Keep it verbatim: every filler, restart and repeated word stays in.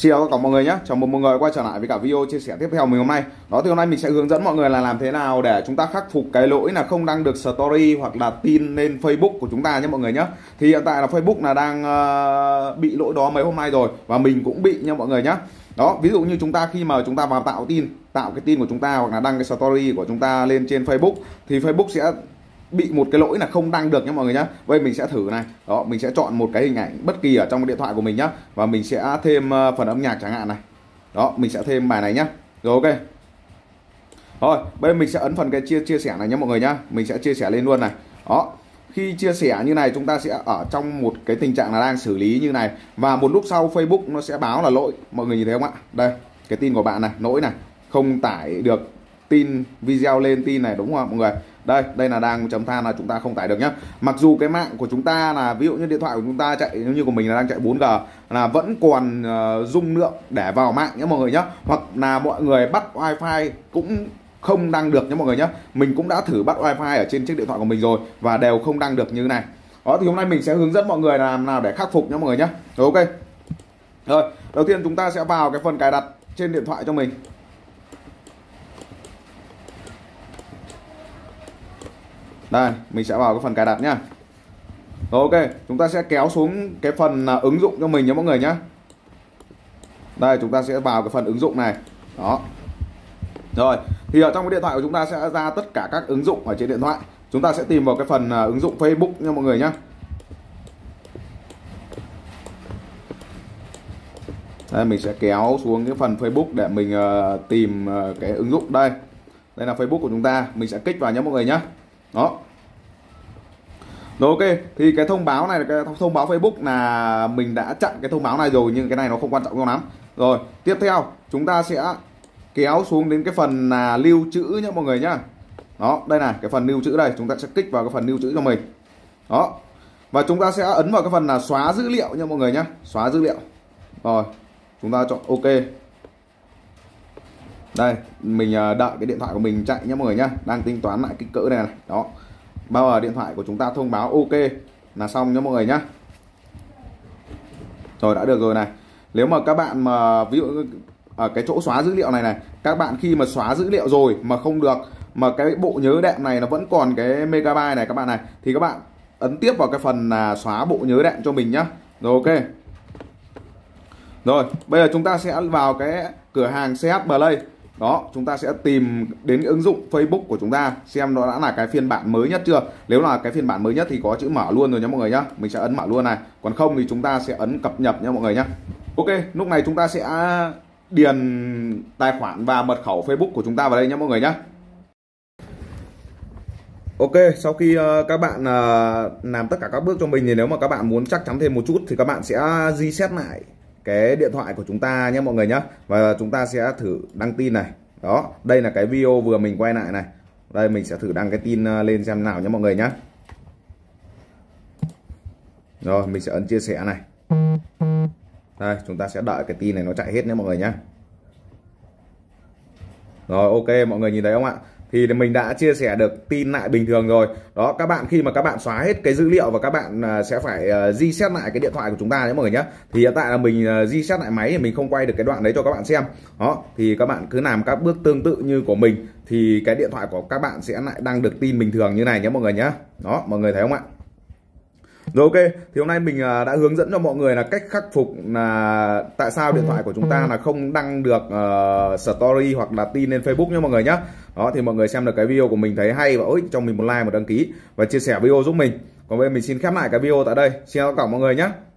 Xin chào tất cả mọi người nhé, chào mừng mọi người quay trở lại với cả video chia sẻ tiếp theo mình hôm nay. Đó thì hôm nay mình sẽ hướng dẫn mọi người là làm thế nào để chúng ta khắc phục cái lỗi là không đăng được story hoặc là tin lên Facebook của chúng ta nhé mọi người nhé. Thì hiện tại là Facebook là đang uh, bị lỗi đó mấy hôm nay rồi và mình cũng bị nha mọi người nhé. Đó, ví dụ như chúng ta khi mà chúng ta vào tạo tin, tạo cái tin của chúng ta hoặc là đăng cái story của chúng ta lên trên Facebook thì Facebook sẽ bị một cái lỗi là không đăng được nha mọi người nhé. Bây giờ mình sẽ thử này. Đó, mình sẽ chọn một cái hình ảnh bất kỳ ở trong cái điện thoại của mình nhé, và mình sẽ thêm phần âm nhạc chẳng hạn này. Đó, mình sẽ thêm bài này nhé. Rồi ok. Rồi, bây giờ mình sẽ ấn phần cái chia chia sẻ này nhé mọi người nhé. Mình sẽ chia sẻ lên luôn này. Đó. Khi chia sẻ như này chúng ta sẽ ở trong một cái tình trạng là đang xử lý như này, và một lúc sau Facebook nó sẽ báo là lỗi. Mọi người nhìn thấy không ạ? Đây, cái tin của bạn này, lỗi này, không tải được tin video lên tin này, đúng không mọi người? Đây, đây là đang chấm than là chúng ta không tải được nhá. Mặc dù cái mạng của chúng ta là ví dụ như điện thoại của chúng ta chạy như của mình là đang chạy bốn G là vẫn còn uh, dung lượng để vào mạng nhé mọi người nhé. Hoặc là mọi người bắt wifi cũng không đăng được nhé mọi người nhé. Mình cũng đã thử bắt wifi ở trên chiếc điện thoại của mình rồi và đều không đăng được như này. Đó thì hôm nay mình sẽ hướng dẫn mọi người làm nào để khắc phục nhé mọi người nhé. Rồi ok. Rồi, đầu tiên chúng ta sẽ vào cái phần cài đặt trên điện thoại cho mình. Đây, mình sẽ vào cái phần cài đặt nhá. Rồi ok, chúng ta sẽ kéo xuống cái phần uh, ứng dụng cho mình nhé mọi người nhé. Đây, chúng ta sẽ vào cái phần ứng dụng này. Đó. Rồi, thì ở trong cái điện thoại của chúng ta sẽ ra tất cả các ứng dụng ở trên điện thoại. Chúng ta sẽ tìm vào cái phần uh, ứng dụng Facebook nha mọi người nhé. Đây, mình sẽ kéo xuống cái phần Facebook để mình uh, tìm uh, cái ứng dụng đây. Đây là Facebook của chúng ta, mình sẽ kích vào nhé mọi người nhé. Đó. Rồi ok, thì cái thông báo này, cái thông báo Facebook là mình đã chặn cái thông báo này rồi, nhưng cái này nó không quan trọng cho lắm. Rồi, tiếp theo chúng ta sẽ kéo xuống đến cái phần là lưu trữ nhé mọi người nhá. Đó, đây này, cái phần lưu trữ đây, chúng ta sẽ kích vào cái phần lưu trữ cho mình. Đó. Và chúng ta sẽ ấn vào cái phần là xóa dữ liệu nha mọi người nhá, xóa dữ liệu. Rồi, chúng ta chọn ok. Đây, mình đợi cái điện thoại của mình chạy nhé mọi người nhá, đang tính toán lại kích cỡ này này. Đó. Bao giờ điện thoại của chúng ta thông báo ok là xong nhé mọi người nhá. Rồi, đã được rồi này. Nếu mà các bạn mà ví dụ ở cái chỗ xóa dữ liệu này này, các bạn khi mà xóa dữ liệu rồi mà không được, mà cái bộ nhớ đệm này nó vẫn còn cái megabyte này các bạn này, thì các bạn ấn tiếp vào cái phần là xóa bộ nhớ đệm cho mình nhá. Rồi ok. Rồi, bây giờ chúng ta sẽ vào cái cửa hàng xê hát Play. Đó, chúng ta sẽ tìm đến cái ứng dụng Facebook của chúng ta xem nó đã là cái phiên bản mới nhất chưa. Nếu là cái phiên bản mới nhất thì có chữ mở luôn rồi nhé mọi người nhá. Mình sẽ ấn mở luôn này. Còn không thì chúng ta sẽ ấn cập nhật nhé mọi người nhá. Ok, lúc này chúng ta sẽ điền tài khoản và mật khẩu Facebook của chúng ta vào đây nhé mọi người nhá. Ok, sau khi uh, các bạn uh, làm tất cả các bước cho mình thì nếu mà các bạn muốn chắc chắn thêm một chút thì các bạn sẽ reset lại cái điện thoại của chúng ta nhé mọi người nhé, và chúng ta sẽ thử đăng tin này. Đó, đây là cái video vừa mình quay lại này. Đây mình sẽ thử đăng cái tin lên xem nào nhé mọi người nhé. Rồi mình sẽ ấn chia sẻ này. Đây, chúng ta sẽ đợi cái tin này nó chạy hết nhé mọi người nhé. Rồi ok, mọi người nhìn thấy không ạ? Thì mình đã chia sẻ được tin lại bình thường rồi. Đó, các bạn khi mà các bạn xóa hết cái dữ liệu và các bạn sẽ phải reset lại cái điện thoại của chúng ta nhé mọi người nhé. Thì hiện tại là mình reset lại máy thì mình không quay được cái đoạn đấy cho các bạn xem. Đó, thì các bạn cứ làm các bước tương tự như của mình thì cái điện thoại của các bạn sẽ lại đăng được tin bình thường như này nhé mọi người nhé. Đó, mọi người thấy không ạ? Rồi ok, thì hôm nay mình đã hướng dẫn cho mọi người là cách khắc phục là tại sao điện thoại của chúng ta là không đăng được uh, story hoặc là tin lên Facebook nhé mọi người nhé. Đó thì mọi người xem được cái video của mình thấy hay và ơi cho mình một like, một đăng ký và chia sẻ video giúp mình. Còn bây giờ mình xin khép lại cái video tại đây. Xin chào tất cả mọi người nhé.